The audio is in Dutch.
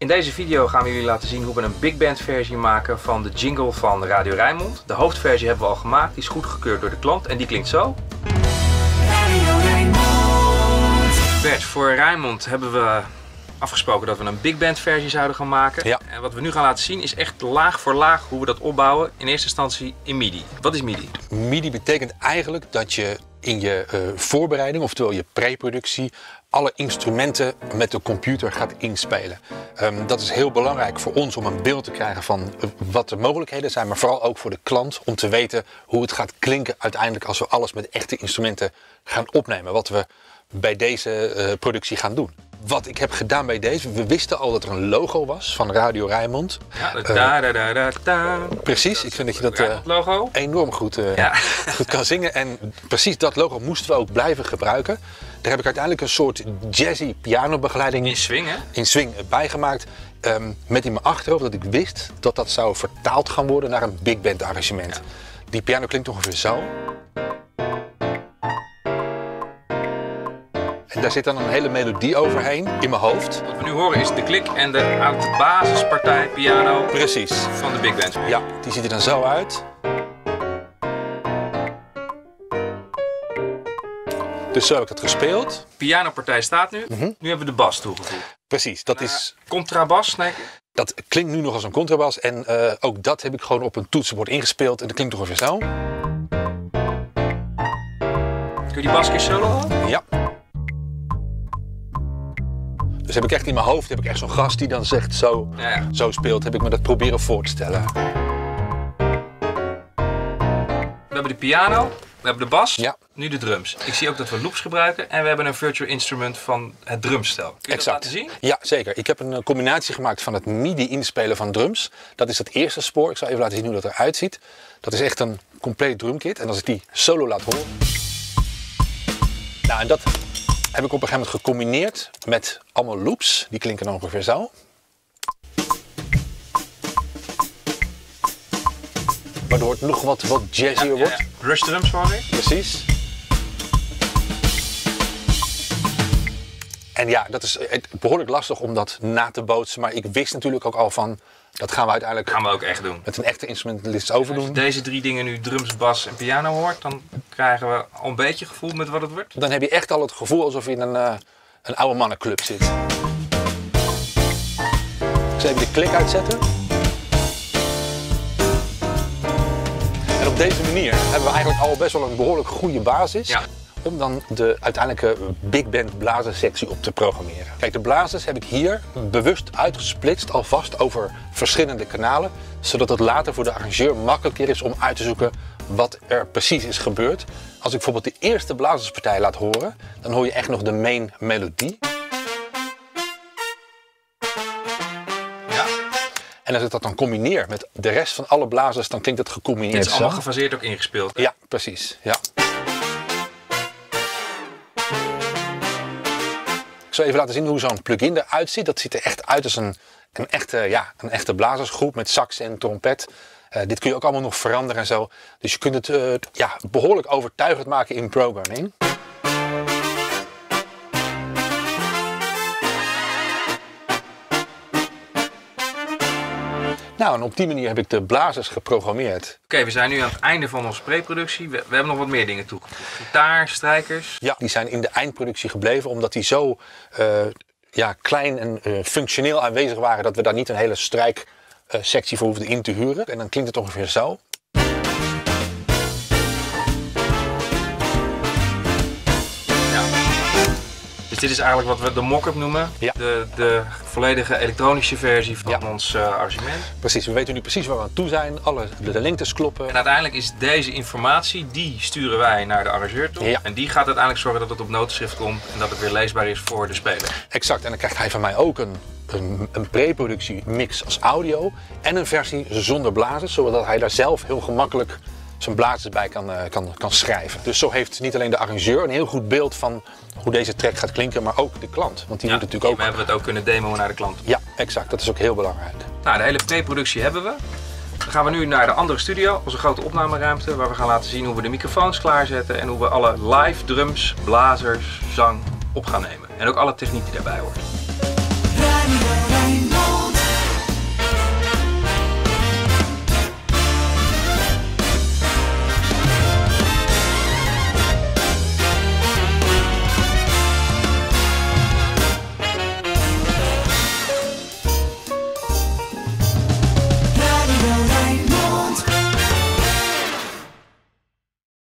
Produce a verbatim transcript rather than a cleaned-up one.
In deze video gaan we jullie laten zien hoe we een big band versie maken van de jingle van Radio Rijnmond. De hoofdversie hebben we al gemaakt, die is goedgekeurd door de klant en die klinkt zo. Radio Rijnmond. Bert, voor Rijnmond hebben we afgesproken dat we een big band versie zouden gaan maken. Ja. En wat we nu gaan laten zien is echt laag voor laag hoe we dat opbouwen. In eerste instantie in MIDI. Wat is MIDI? MIDI betekent eigenlijk dat je in je uh, voorbereiding, oftewel je pre-productie, alle instrumenten met de computer gaat inspelen. Um, dat is heel belangrijk voor ons om een beeld te krijgen van uh, wat de mogelijkheden zijn, maar vooral ook voor de klant om te weten hoe het gaat klinken uiteindelijk als we alles met echte instrumenten gaan opnemen. Wat we bij deze uh, productie gaan doen. Wat ik heb gedaan bij deze, we wisten al dat er een logo was van Radio Rijnmond. Ja, da, da, da, da, da. Precies, dat ik vind dat je dat uh, logo enorm goed, uh, ja. goed kan zingen. En precies dat logo moesten we ook blijven gebruiken. Daar heb ik uiteindelijk een soort jazzy pianobegeleiding in swing, hè? in swing bijgemaakt. Um, met in mijn achterhoofd dat ik wist dat dat zou vertaald gaan worden naar een big band arrangement. Ja. Die piano klinkt ongeveer zo. En daar zit dan een hele melodie overheen in mijn hoofd. Wat we nu horen is de klik en de, de basispartij piano. Precies. Van de big band. Ja, die ziet er dan zo uit. Dus zo heb ik het gespeeld. Pianopartij staat nu. Mm-hmm. Nu hebben we de bas toegevoegd. Precies, dat uh, is... Contrabas, nee. Dat klinkt nu nog als een contrabas en uh, ook dat heb ik gewoon op een toetsenbord ingespeeld en dat klinkt ongeveer zo. Kun je die bas keer solo? Ja. Dus heb ik echt in mijn hoofd heb ik echt zo'n gast die dan zegt zo, ja, ja. zo speelt. Heb ik me dat proberen voor te stellen. We hebben de piano, we hebben de bas, ja. Nu de drums. Ik zie ook dat we loops gebruiken en we hebben een virtual instrument van het drumstel. Kun je exact. dat laten zien? Ja, zeker. Ik heb een combinatie gemaakt van het MIDI inspelen van drums. Dat is het eerste spoor. Ik zal even laten zien hoe dat eruit ziet. Dat is echt een compleet drumkit. En als ik die solo laat horen. Nou, en dat heb ik op een gegeven moment gecombineerd met allemaal loops. Die klinken dan ongeveer zo. Waardoor het nog wat, wat jazzier ja, wordt. Ja, ja. Rush drums voor je. Precies. En ja, dat is behoorlijk lastig om dat na te bootsen. Maar ik wist natuurlijk ook al van, dat gaan we uiteindelijk gaan we ook echt doen. Met een echte instrumentalist overdoen. Als je deze drie dingen nu, drums, bas en piano hoort, dan krijgen we al een beetje gevoel met wat het wordt. Dan heb je echt al het gevoel alsof je in een, uh, een oude mannenclub zit. Ik zal even de klik uitzetten. En op deze manier hebben we eigenlijk al best wel een behoorlijk goede basis. Ja. Om dan de uiteindelijke big band blazerssectie op te programmeren. Kijk, de blazers heb ik hier bewust uitgesplitst alvast over verschillende kanalen. Zodat het later voor de arrangeur makkelijker is om uit te zoeken wat er precies is gebeurd. Als ik bijvoorbeeld de eerste blazerspartij laat horen, dan hoor je echt nog de main melodie. Ja. En als ik dat dan combineer met de rest van alle blazers, dan klinkt het gecombineerd. Het is allemaal gefaseerd ook ingespeeld. Hè? Ja, precies. Ja. Ik zal even laten zien hoe zo'n plugin eruit ziet. Dat ziet er echt uit als een, een, echte, ja, een echte blazersgroep met sax en trompet. Uh, dit kun je ook allemaal nog veranderen en zo. Dus je kunt het uh, ja, behoorlijk overtuigend maken in programming. Nou, en op die manier heb ik de blazers geprogrammeerd. Oké, okay, we zijn nu aan het einde van onze pre-productie. We, we hebben nog wat meer dingen toegevoegd. Gitaar, strijkers. Ja, die zijn in de eindproductie gebleven omdat die zo uh, ja, klein en uh, functioneel aanwezig waren dat we daar niet een hele strijksectie voor hoefden in te huren. En dan klinkt het ongeveer zo. Dus dit is eigenlijk wat we de mock-up noemen. Ja. De, de volledige elektronische versie van ja. ons uh, arrangement. Precies, we weten nu precies waar we aan toe zijn. Alle de, de lengtes kloppen. En uiteindelijk is deze informatie, die sturen wij naar de arrangeur toe. Ja. En die gaat uiteindelijk zorgen dat het op notenschrift komt en dat het weer leesbaar is voor de speler. Exact, en dan krijgt hij van mij ook een, een, een pre-productie mix als audio en een versie zonder blazers, zodat hij daar zelf heel gemakkelijk zijn blazers bij kan, uh, kan, kan schrijven. Dus zo heeft niet alleen de arrangeur een heel goed beeld van hoe deze track gaat klinken, maar ook de klant. Want die ja, moet natuurlijk ook... we hebben het ook kunnen demoen naar de klant. Ja, exact. Dat is ook heel belangrijk. Nou, de hele pre-productie hebben we. Dan gaan we nu naar de andere studio, onze grote opnameruimte, waar we gaan laten zien hoe we de microfoons klaarzetten en hoe we alle live drums, blazers, zang op gaan nemen. En ook alle techniek die daarbij hoort.